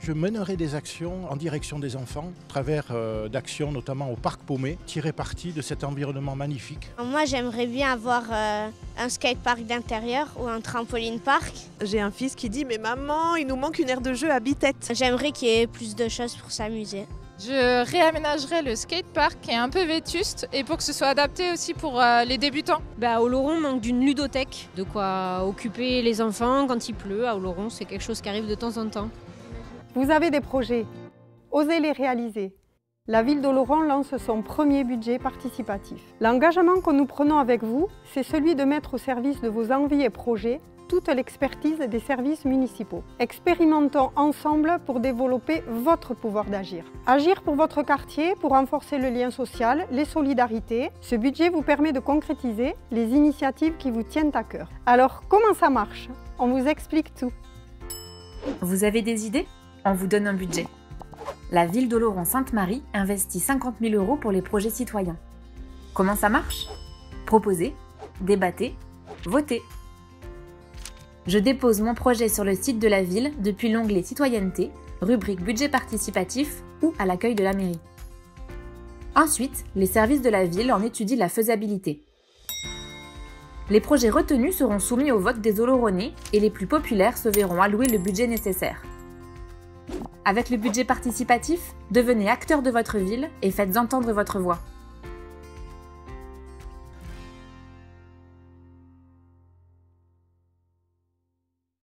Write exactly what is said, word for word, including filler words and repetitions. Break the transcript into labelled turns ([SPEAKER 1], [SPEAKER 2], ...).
[SPEAKER 1] Je mènerai des actions en direction des enfants, à travers euh, d'actions notamment au Parc Paumé, tirer parti de cet environnement magnifique.
[SPEAKER 2] Moi, j'aimerais bien avoir euh, un skatepark d'intérieur ou un trampoline park.
[SPEAKER 3] J'ai un fils qui dit « Mais maman, il nous manque une aire de jeu à Bitette ».
[SPEAKER 2] J'aimerais qu'il y ait plus de choses pour s'amuser.
[SPEAKER 4] Je réaménagerai le skatepark qui est un peu vétuste et pour que ce soit adapté aussi pour euh, les débutants.
[SPEAKER 5] Bah, Oloron manque d'une ludothèque, de quoi occuper les enfants quand il pleut. À Oloron, c'est quelque chose qui arrive de temps en temps.
[SPEAKER 6] Vous avez des projets, osez les réaliser. La ville d'Oloron lance son premier budget participatif. L'engagement que nous prenons avec vous, c'est celui de mettre au service de vos envies et projets toute l'expertise des services municipaux. Expérimentons ensemble pour développer votre pouvoir d'agir. Agir pour votre quartier, pour renforcer le lien social, les solidarités. Ce budget vous permet de concrétiser les initiatives qui vous tiennent à cœur. Alors, comment ça marche? On vous explique tout.
[SPEAKER 7] Vous avez des idées? On vous donne un budget. La ville d'Oloron-Sainte-Marie investit cinquante mille euros pour les projets citoyens. Comment ça marche? Proposez, débattez, votez. Je dépose mon projet sur le site de la ville depuis l'onglet Citoyenneté, rubrique Budget participatif ou à l'accueil de la mairie. Ensuite, les services de la ville en étudient la faisabilité. Les projets retenus seront soumis au vote des Oloronais et les plus populaires se verront allouer le budget nécessaire. Avec le budget participatif, devenez acteur de votre ville et faites entendre votre voix.